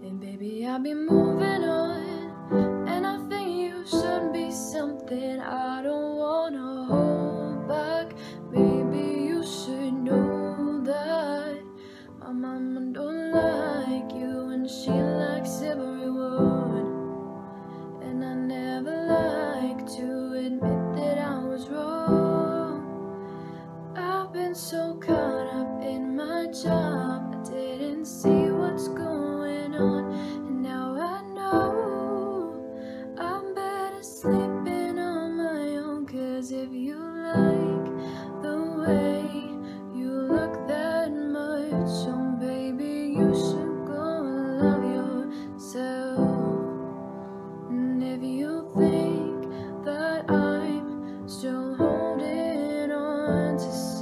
And baby, I'll be moving on, and I think you should be something I don't wanna hold back. Baby, you should know that my mama don't like you, and she likes every word. And I never like to admit that I was wrong. I've been so caught up in my job, I didn't see what's going on. And now I know I'm better sleeping on my own. Cause if you like the way you look that much, oh baby, you should go and love yourself. And if you think that I'm still holding on to